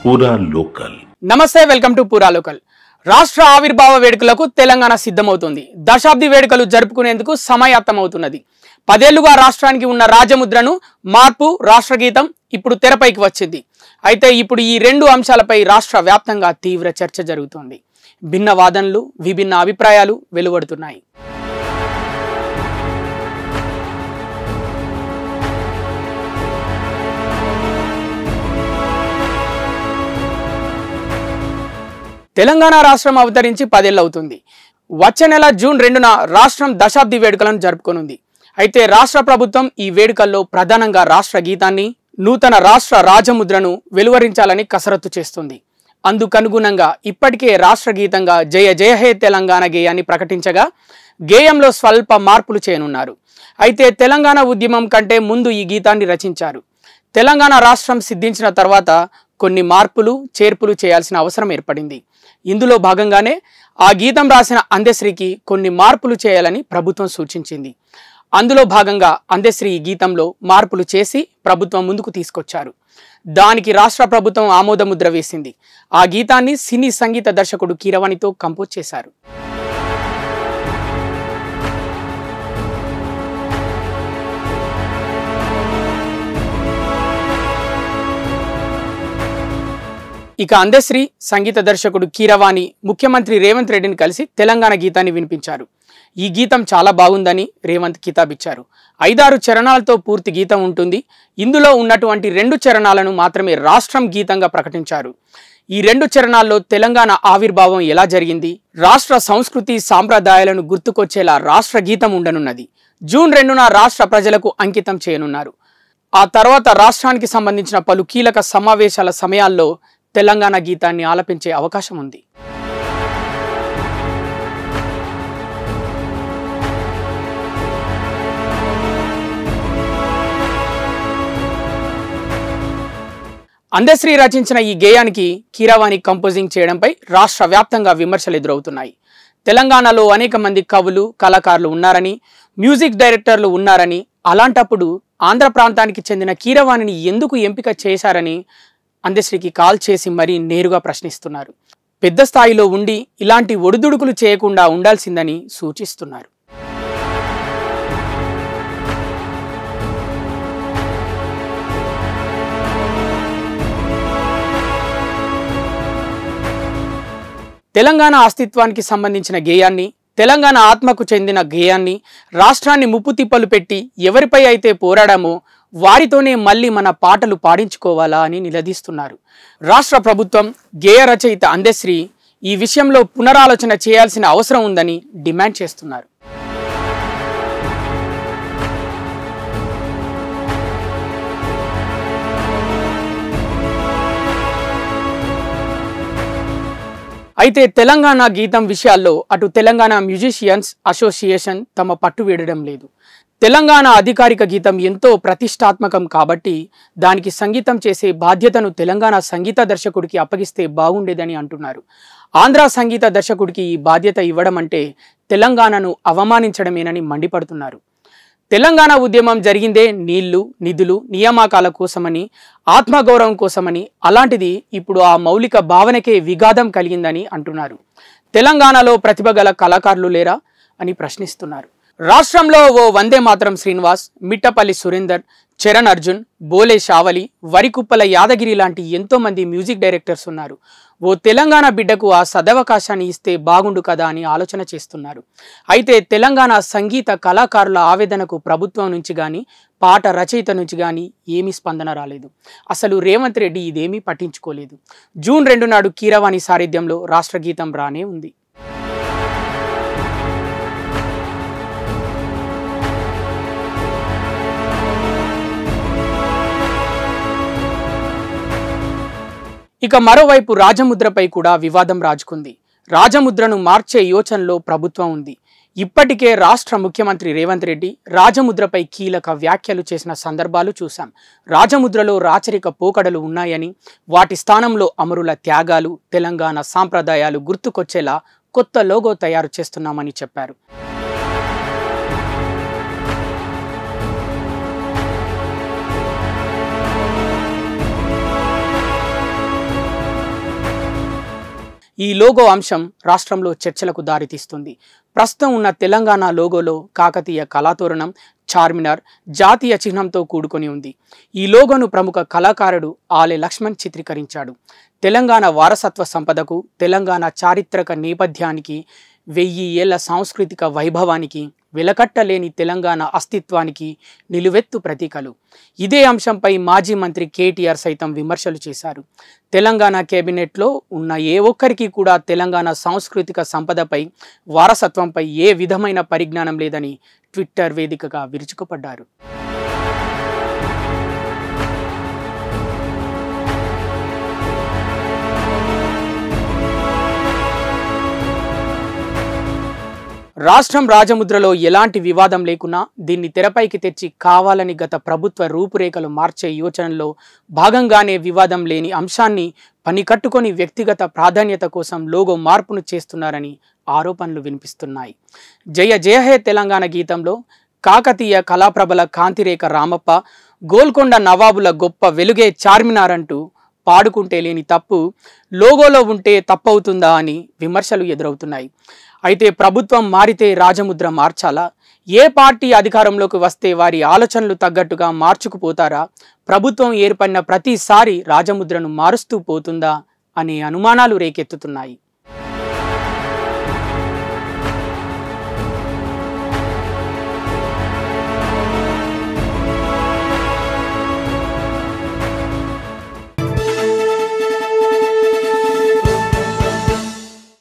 పూరా లోకల్. నమస్తే, welcome to పూరా లోకల్. రాష్ట్ర ఆవిర్భావ వేడుకలకు తెలంగాణ సిద్ధమవుతుంది. దశాబ్ది వేడుకలు జరుపుకునేందుకు సమాయత్తమవుతున్నది. 10 ఏళ్లుగా రాష్ట్రానికి ఉన్న రాజముద్రను మార్పు రాష్ట్ర గీతం ఇప్పుడు తెరపైకి వచ్చింది. అయితే ఇప్పుడు ఈ రెండు అంశాలపై రాష్ట్ర వ్యాప్తంగా తీవ్ర చర్చ జరుగుతోంది. భిన్న వాదనలు, విభిన్న అభిప్రాయాలు వెలువడుతున్నాయి. తెలంగాణ రాష్ట్రం అవతరించి 10 ఏళ్ళు అవుతుంది. వచ్చే నెల జూన్ 2న రాష్ట్రం దశాబ్ది వేడుకలను జరుపుకోనుంది. అయితే రాష్ట్ర ప్రభుత్వం ఈ వేడుకల్లో ప్రధానంగా రాష్ట్ర గీతాన్ని, నూతన రాష్ట్ర రాజముద్రను వెలువరించాలని కసరత్తు చేస్తుంది. అందుకనుగుణంగా ఇప్పటికే రాష్ట్ర గీతంగా జయ జయ హే తెలంగాణ గేయాన్ని ప్రకటించగా గేయంలో స్వల్ప మార్పులు చేయనున్నారు. అయితే తెలంగాణ ఉద్యమం కంటే ముందు ఈ గీతాన్ని రచించారు. తెలంగాణ రాష్ట్రం సిద్ధించిన తర్వాత కొన్ని మార్పులు చేర్పులు చేయాల్సిన అవసరం ఏర్పడింది. ఇందులో భాగంగానే ఆ గీతం రాసిన అందశ్రీకి కొన్ని మార్పులు చేయాలని ప్రభుత్వం సూచించింది. అందులో భాగంగా అందశ్రీ ఈ గీతంలో మార్పులు చేసి ప్రభుత్వం ముందుకు తీసుకొచ్చారు. దానికి రాష్ట్ర ప్రభుత్వం ఆమోదముద్ర వేసింది. ఆ గీతాన్ని సినీ సంగీత దర్శకుడు కీరవాణితో కంపోజ్ చేశారు. ఇక అందశ్రీ, సంగీత దర్శకుడు కీరవాణి ముఖ్యమంత్రి రేవంత్ రెడ్డిని కలిసి తెలంగాణ గీతాన్ని వినిపించారు. ఈ గీతం చాలా బాగుందని రేవంత్ కితాబిచ్చారు. 5-6 చరణాలతో పూర్తి గీతం ఉంటుంది. ఇందులో ఉన్నటువంటి 2 చరణాలను మాత్రమే రాష్ట్రం గీతంగా ప్రకటించారు. ఈ 2 చరణాల్లో తెలంగాణ ఆవిర్భావం ఎలా జరిగింది, రాష్ట్ర సంస్కృతి సాంప్రదాయాలను గుర్తుకొచ్చేలా రాష్ట్ర గీతం ఉండనున్నది. జూన్ 2న రాష్ట్ర ప్రజలకు అంకితం చేయనున్నారు. ఆ తర్వాత రాష్ట్రానికి సంబంధించిన పలు కీలక సమావేశాల సమయాల్లో తెలంగాణ గీతాన్ని ఆలపించే అవకాశం ఉంది. అందశ్రీ రచించిన ఈ గేయానికి కీరవాణి కంపోజింగ్ చేయడంపై రాష్ట్ర వ్యాప్తంగా విమర్శలు ఎదురవుతున్నాయి. తెలంగాణలో అనేక మంది కవులు, కళాకారులు ఉన్నారని, మ్యూజిక్ డైరెక్టర్లు ఉన్నారని, అలాంటప్పుడు ఆంధ్ర ప్రాంతానికి చెందిన కీరవాణిని ఎందుకు ఎంపిక చేశారని అందశ్రీకి కాల్ చేసి మరీ నేరుగా ప్రశ్నిస్తున్నారు. పెద్ద స్థాయిలో ఉండి ఇలాంటి ఒడిదుడుకులు చేయకుండా ఉండాల్సిందని సూచిస్తున్నారు. తెలంగాణ అస్తిత్వానికి సంబంధించిన గేయాన్ని, తెలంగాణ ఆత్మకు చెందిన గేయాన్ని, రాష్ట్రాన్ని ముప్పు తిప్పలు పెట్టి ఎవరిపై అయితే పోరాడామో వారితోనే మళ్ళీ మన పాటలు పాడించుకోవాలా అని నిలదీస్తున్నారు. రాష్ట్ర ప్రభుత్వం, గేయ రచయిత అందశ్రీ ఈ విషయంలో పునరాలోచన చేయాల్సిన అవసరం ఉందని డిమాండ్ చేస్తున్నారు. అయితే తెలంగాణ గీతం విషయాల్లో అటు తెలంగాణ మ్యూజిషియన్స్ అసోసియేషన్ తమ పట్టు వీడడం లేదు. తెలంగాణ అధికారిక గీతం ఎంతో ప్రతిష్టాత్మకం కాబట్టి దానికి సంగీతం చేసే బాధ్యతను తెలంగాణ సంగీత దర్శకుడికి అప్పగిస్తే బాగుండేదని అంటున్నారు. ఆంధ్ర సంగీత దర్శకుడికి ఈ బాధ్యత ఇవ్వడం అంటే తెలంగాణను అవమానించడమేనని మండిపడుతున్నారు. తెలంగాణ ఉద్యమం జరిగిందే నీళ్లు, నిధులు, నియామకాల కోసమని, ఆత్మగౌరవం కోసమని. అలాంటిది ఇప్పుడు ఆ మౌలిక భావనకే విఘాతం కలిగిందని అంటున్నారు. తెలంగాణలో ప్రతిభ గల కళాకారులు లేరా అని ప్రశ్నిస్తున్నారు. రాష్ట్రంలో ఓ వందే మాతరం శ్రీనివాస్, మిట్టపల్లి సురేందర్, చరణ్ అర్జున్, బోలే షావలి, వరికుప్పల యాదగిరి లాంటి ఎంతో మంది మ్యూజిక్ డైరెక్టర్స్ ఉన్నారు. ఓ తెలంగాణ బిడ్డకు ఆ సదవకాశాన్ని ఇస్తే బాగుండు కదా అని ఆలోచన చేస్తున్నారు. అయితే తెలంగాణ సంగీత కళాకారుల ఆవేదనకు ప్రభుత్వం నుంచి కానీ, పాట రచయిత నుంచి కానీ ఏమీ స్పందన రాలేదు. అసలు రేవంత్ రెడ్డి ఇదేమీ పట్టించుకోలేదు. జూన్ 2 నాడు కీరవాణి సారథ్యంలో రాష్ట్ర గీతం రానే ఉంది. ఇక మరోవైపు రాజముద్రపై కూడా వివాదం రాజుకుంది. రాజముద్రను మార్చే యోచనలో ప్రభుత్వం ఉంది. ఇప్పటికే రాష్ట్ర ముఖ్యమంత్రి రేవంత్ రెడ్డి రాజముద్రపై కీలక వ్యాఖ్యలు చేసిన సందర్భాలు చూశాం. రాజముద్రలో రాచరిక పోకడలు ఉన్నాయని, వాటి స్థానంలో అమరుల త్యాగాలు, తెలంగాణ సాంప్రదాయాలు గుర్తుకొచ్చేలా కొత్త లోగో తయారు చేస్తున్నామని చెప్పారు. ఈ లోగో అంశం రాష్ట్రంలో చర్చలకు దారితీస్తుంది. ప్రస్తుతం ఉన్న తెలంగాణ లోగోలో కాకతీయ కళాతోరణం, చార్మినార్ జాతీయ చిహ్నంతో కూడుకొని ఉంది. ఈ లోగోను ప్రముఖ కళాకారుడు ఆలె లక్ష్మణ్ చిత్రీకరించాడు. తెలంగాణ వారసత్వ సంపదకు, తెలంగాణ చారిత్రక నేపథ్యానికి, 1000 ఏళ్ల సాంస్కృతిక వైభవానికి, వెలకట్టలేని తెలంగాణ అస్తిత్వానికి నిలువెత్తు ప్రతీకలు. ఇదే అంశంపై మాజీ మంత్రి కేటీఆర్ సైతం విమర్శలు చేశారు. తెలంగాణ కేబినెట్లో ఉన్న ఏ ఒక్కరికి కూడా తెలంగాణ సాంస్కృతిక సంపదపై, వారసత్వంపై ఏ విధమైన పరిజ్ఞానం లేదని ట్విట్టర్ వేదికగా విరుచుకుపడ్డారు. రాష్ట్రం రాజముద్రలో ఎలాంటి వివాదం లేకున్నా దీన్ని తెరపైకి తెచ్చి కావాలని గత ప్రభుత్వ రూపురేఖలు మార్చే యోచనలో భాగంగానే వివాదం లేని అంశాన్ని పనికట్టుకొని వ్యక్తిగత ప్రాధాన్యత కోసం లోగో మార్పును చేస్తున్నారని ఆరోపణలు వినిపిస్తున్నాయి. జయ జయ హే తెలంగాణ గీతంలో కాకతీయ కళాప్రభల కాంతిరేఖ రామప్ప, గోల్కొండ నవాబుల గొప్ప వెలుగే చార్మినార్ అంటూ పాడుకుంటే లేని తప్పు లోగోలో ఉంటే తప్పవుతుందా అని విమర్శలు ఎదురవుతున్నాయి. అయితే ప్రభుత్వం మారితే రాజముద్ర మార్చాలా? ఏ పార్టీ అధికారంలోకి వస్తే వారి ఆలోచనలు తగ్గట్టుగా మార్చుకుపోతారా? ప్రభుత్వం ఏర్పడిన ప్రతిసారి రాజముద్రను మారుస్తూ పోతుందా అనే అనుమానాలు రేకెత్తుతున్నాయి.